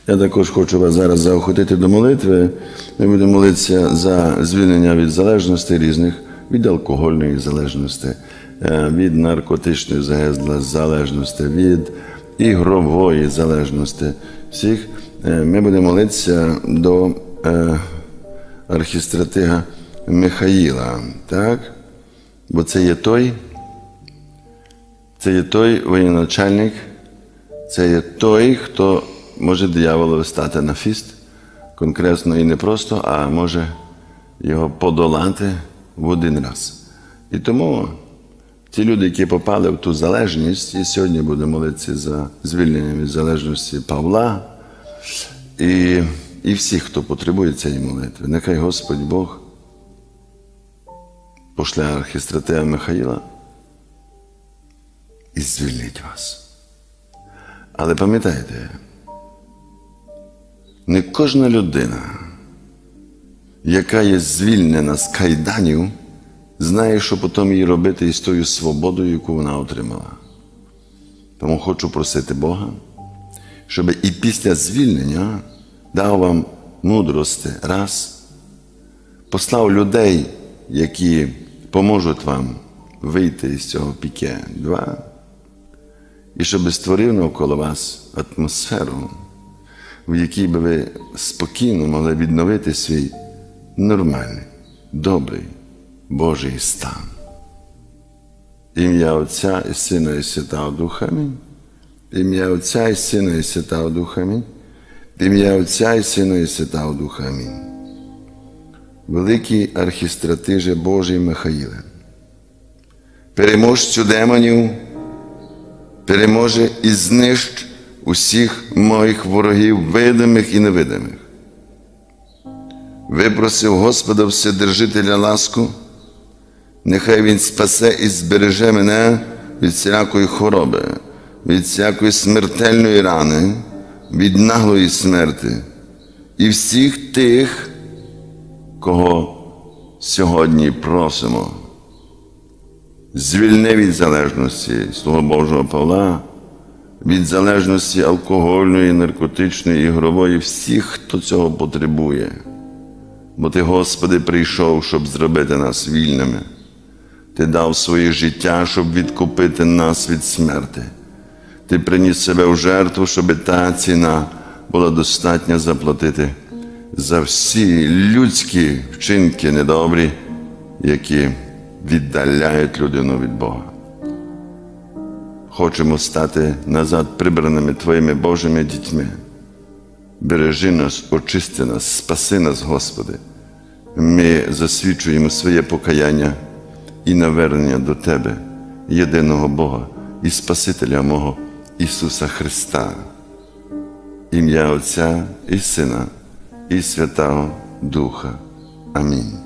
Я також хочу вас зараз заохотити до молитви. Ми будемо молитися за звільнення від залежностей різних, від алкогольної залежності, від наркотичної залежності, від ігрової залежності. Всіх ми будемо молитися до архістратига Михаїла, так? Бо це є той воєначальник, це є той, хто може дияволу стати на фіст, конкретно і не просто, а може його подолати в один раз. І тому ті люди, які попали в ту залежність, і сьогодні будемо молитися за звільнення від залежності Павла і всіх, хто потребує цієї молитви. Нехай Господь Бог пошле архістратига Михаїла і звільнить вас. Але пам'ятайте, не кожна людина, яка є звільнена з кайданів, знає, що потім їй робити із тою свободою, яку вона отримала. Тому хочу просити Бога, щоб і після звільнення дав вам мудрості, раз, послав людей, які поможуть вам вийти із цього піке, два, і щоб створив навколо вас атмосферу, в якій би ви спокійно могли відновити свій нормальний, добрий, Божий стан. Ім'я Отця і Сина і Святого Духа. Амінь. Ім'я Отця і Сина і Святого Духа. Амінь. Ім'я Отця і Сина і Святого Духа. Амінь. Великий архістратиже Божий Михаїле, переможцю демонів, переможе і знищ усіх моїх ворогів, видимих і невидимих. Випросив Господа Вседержителя ласку, нехай Він спасе і збереже мене від всякої хвороби, від всякої смертельної рани, від наглої смерти і всіх тих, кого сьогодні просимо. Звільни від залежності Слова Божого Павла, від залежності алкогольної, наркотичної, ігрової, всіх, хто цього потребує. Бо Ти, Господи, прийшов, щоб зробити нас вільними. Ти дав своє життя, щоб відкупити нас від смерти. Ти приніс себе в жертву, щоб та ціна була достатня заплатити за всі людські вчинки недобрі, які віддаляють людину від Бога. Хочемо стати назад прибраними Твоїми Божими дітьми. Бережи нас, очисти нас, спаси нас, Господи. Ми засвідчуємо своє покаяння і навернення до Тебе, єдиного Бога і Спасителя мого Ісуса Христа. Ім'я Отця і Сина і Святого Духа. Амінь.